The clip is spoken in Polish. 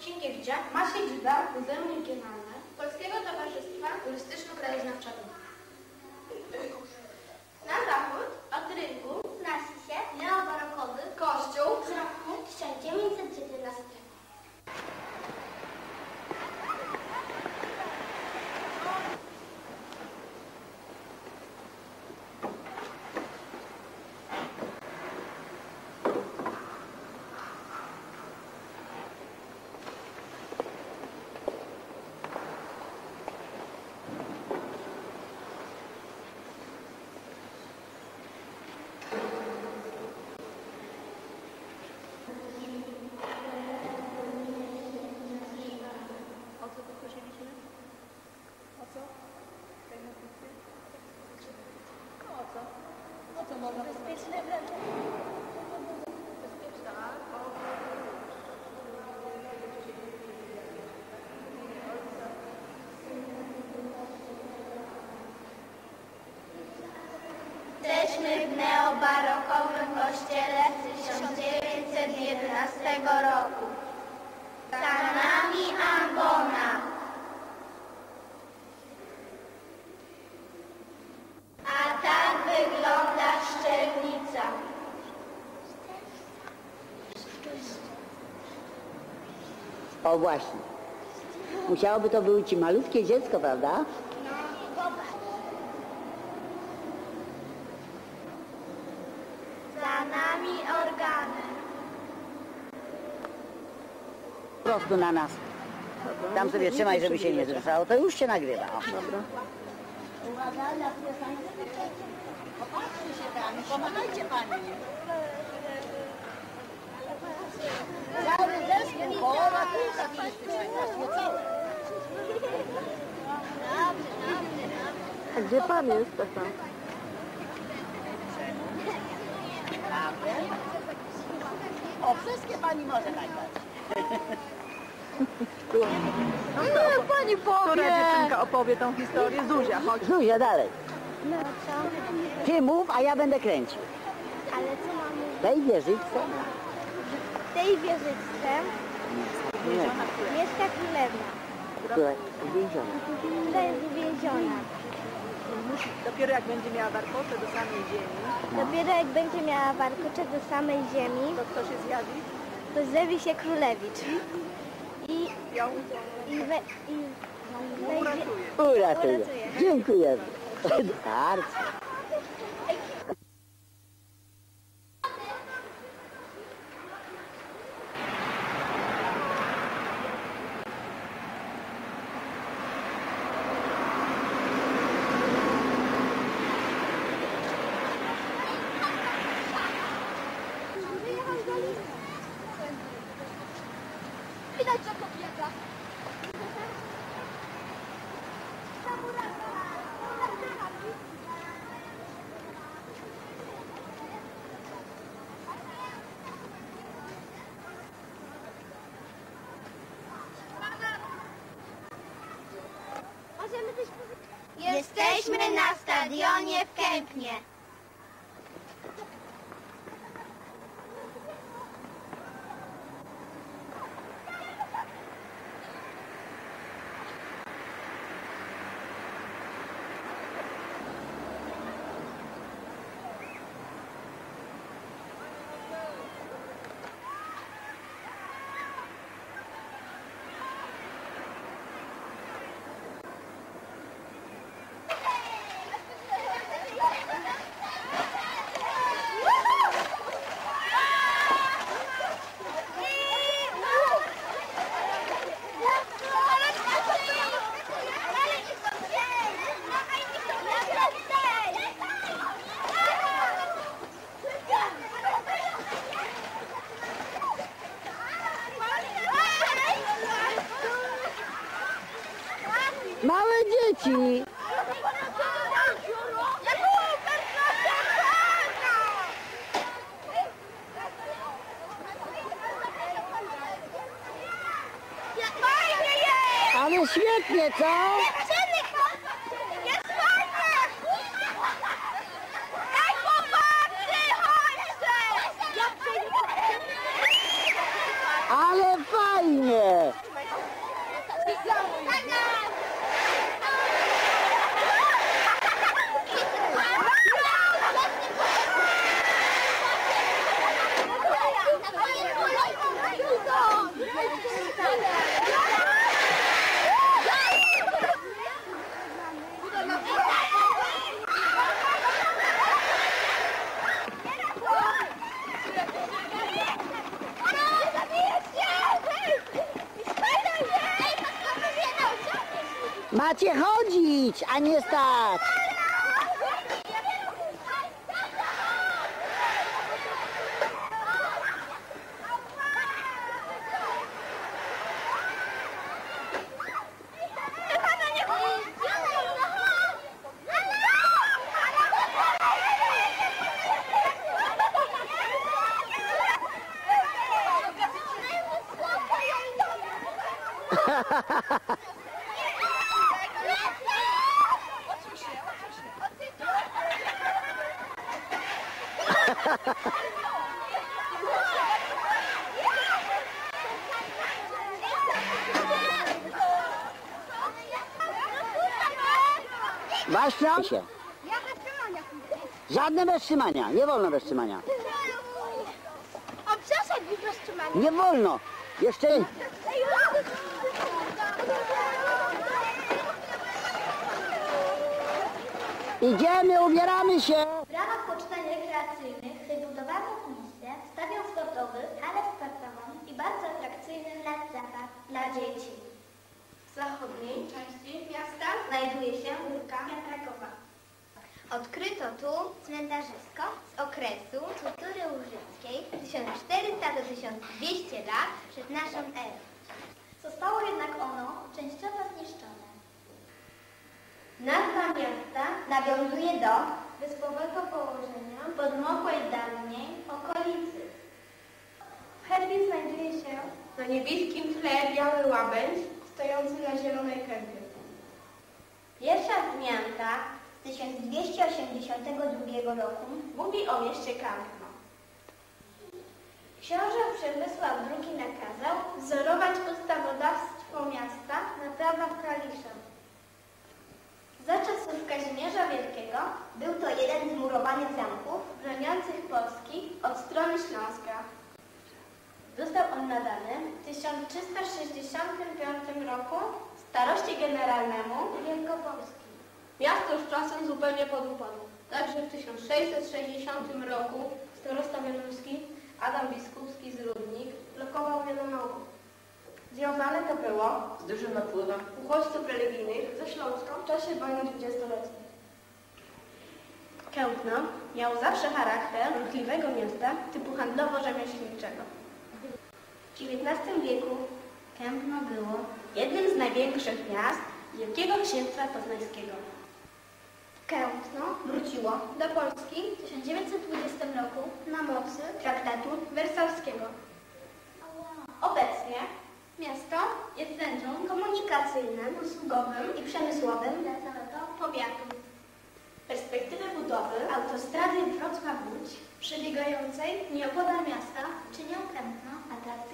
Sienkiewicza ma siedzibę Muzeum Regionalne Polskiego Towarzystwa Turystyczno-Krajoznawczego. Na zachód od rynku wznosi się neobarokowy kościół z roku 1919. Bezpieczne wrażenie. Jesteśmy w neobarokowym kościele z 1911 roku. Za nami ambona. A tak wygląda szczelnica. O właśnie. Musiałoby to być malutkie dziecko, prawda? Za nami organem. Po prostu na nas. Tam sobie trzymaj, żeby się nie zruszało. To już się nagrywa. O. Dobra. Popatrzcie się pani, pomagajcie pani. Cały zespół, połowa kółka turystycznego, właśnie całe. A gdzie pan jest, Stefan? O, wszystkie pani może nagrać. No, pani powie. Która dziewczynka opowie tą historię? Zuzia, chodź. Zuzia, dalej. No co? Ty mów, a ja będę kręcił. Ale co mamy? Tej wieżyczce. W tej wieżyczce mieszka królewna, Która jest uwięziona. która jest uwięziona. Dopiero jak będzie miała warkocze do samej ziemi, Dopiero jak będzie miała warkocze do samej ziemi, to kto się zjawi? to zjawi się królewicz. I Ją wejdzie... Uratuje. Uratuje. Dziękujemy. Bardzo. Widać, że kobieta. Jesteśmy na stadionie w Kępnie. Małe dzieci. Ale świetnie, co? Jest fajne! Ej, chłopacy, chodźcie! Ale fajnie! Macie chodzić, a nie stać. Waszcza się. Żadne bez trzymania, nie wolno bez trzymania. O, przeszedł bez trzymania. Nie wolno. Jeszcze... Idziemy, ubieramy się. W ramach poczynań rekreacyjnych wybudowano miejsce, stadion sportowy, halę sportową i bardzo atrakcyjny plac zabaw dla dzieci. W zachodniej części miasta znajduje się Górka Wiatrakowa. Odkryto tu cmentarzysko z okresu kultury łużyckiej 1400 do 1200 lat przed naszą erą. Zostało jednak ono częściowo zniszczone. Nazwa miasta nawiązuje do wyspowego położenia podmokłej dawniej okolicy. W herbie znajduje się na niebieskim tle biały łabędź stojący na zielonej kępie. Pierwsza wzmianka z 1282 roku mówi o mieście Kępno. Książę Przemysław II nakazał wzorować ustawodawstwo miasta na prawach Kalisza. Za czasów Kazimierza Wielkiego był to jeden z murowanych zamków broniących Polski od strony Śląska. Został on nadany w 1365 roku staroście generalnemu Wielkopolski. Miasto z czasem zupełnie podupadło. Także w 1660 roku starosta wielomorski Adam Biskupski z Rudnik lokował Wielomału. Związane to było Z dużym napływem. uchodźców religijnych ze Śląska w czasie wojny dwudziestoletniej. Kępno miało zawsze charakter ruchliwego miasta typu handlowo-rzemieślniczego. W XIX wieku Kępno było jednym z największych miast Wielkiego Księstwa Poznańskiego. Kępno wróciło do Polski w 1920 roku na mocy traktatu wersalskiego. Obecnie miasto jest centrum komunikacyjnym, usługowym i przemysłowym dla całego powiatu. Perspektywy budowy autostrady Wrocław-Łódź przebiegającej nieopodal miasta czynią Kępno atrakcyjnym.